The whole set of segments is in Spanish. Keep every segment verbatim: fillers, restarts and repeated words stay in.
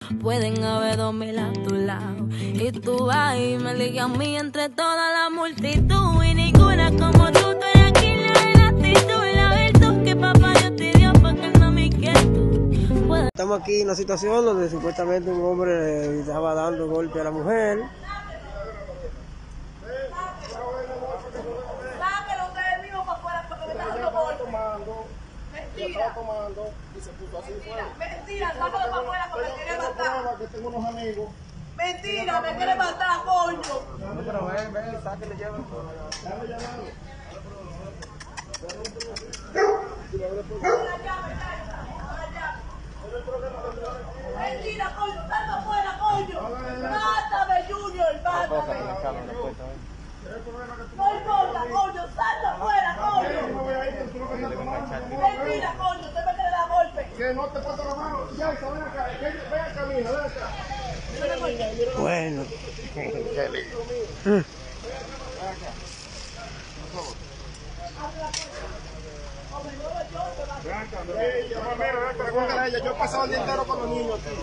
Pueden haber dos mil a tu lado y tú vas y me ligas a mí entre toda la multitud y ninguna como tú. Tú eres aquí la actitud y la virtud que papá Dios te dio para que no me inquietud. Estamos aquí en una situación donde supuestamente un hombre estaba dando golpe a la mujer. Mentira. Tomando y se puso así. Mentira, mentira, sácalo para afuera porque me quiere matar. Que tengo unos amigos. Mentira, me quiere matar, coño. No, pero ven, ven, sáquenle, llévenlo. Dale, llévalo. Mentira, coño, salga afuera, coño. Mátame, Junior, mátame. No importa, coño, salga afuera, coño. Mentira, coño, usted me quiere dar golpe. Que no te pasa la mano. Ya, ven acá, ven acá, mija, ven acá. Bueno. Qué lindo. Mm. Yo he pasado el día entero con los niños aquí.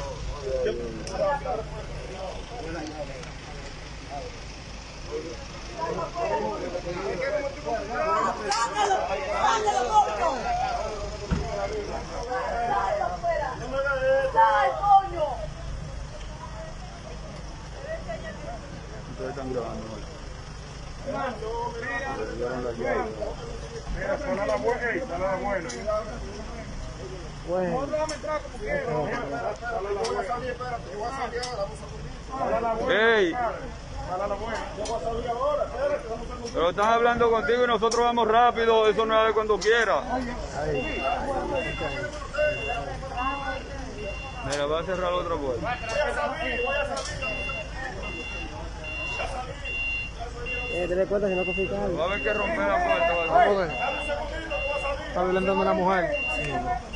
Sácalo, sácalo, coño. Sácalo afuera. Sal, coño. Ustedes están grabando. Mira, sala la buena, sala la buena. Bueno. Ey, pero están hablando contigo y nosotros vamos rápido, eso no es de cuando quiera. Mira, va a cerrar otra puerta. Eh, ten en cuenta que no confiscado. Va a haber que romper la puerta. Vamos a ver. Está violentando a una mujer. Sí.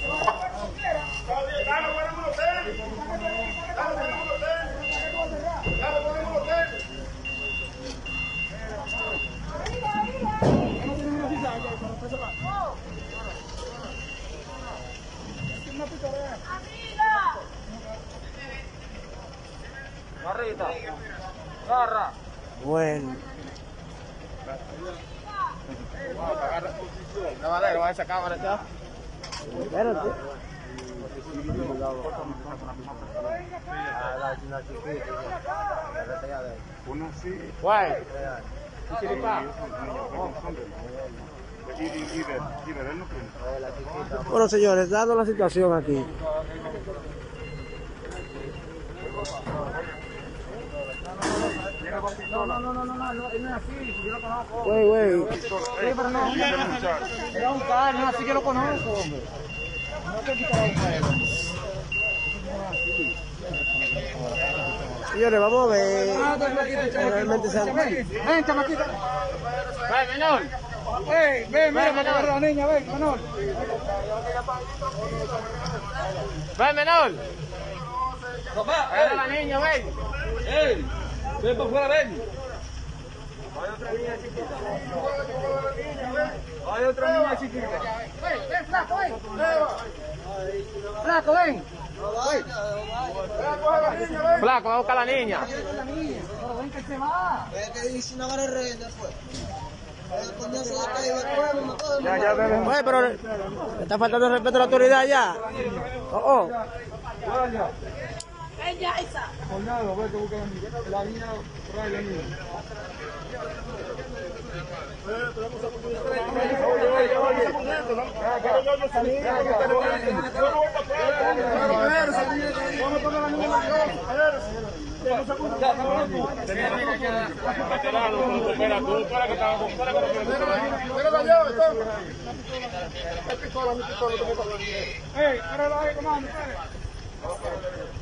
Marrita, garra. Bueno. No vale, no va a esa cámara ya. Espérate. Una sí. Guay. Bueno, señores, dado la situación aquí. No, no, no, no, no, no, no es así, yo lo conozco. Güey, güey. Sí, pero no, era un carro, no, así que lo conozco, hombre. No te quitas un carro. Señores, vamos a ver. Realmente se han... Ven, chamaquita. Ven, menor. Ven, ven, ven, ven, la niña, ven, menor. Ven, menor. Ven, la niña, ven. ¡Ey! ¡Ven para afuera, ven! Hay otra niña chiquita. Hay otra niña chiquita. Ven, ven, flaco, ven. Flaco, ven. Flaco, va a buscar a la niña. Pero ven que se va. Es que dice una vara de rey después. Ya, ya, ven. Oye, pero le está faltando el respeto a la autoridad ya. Oh, oh. Ven ya, Isa. Jornado, ve que busca la niña, por ahí la niña. Hey, ahora lo hay, comando,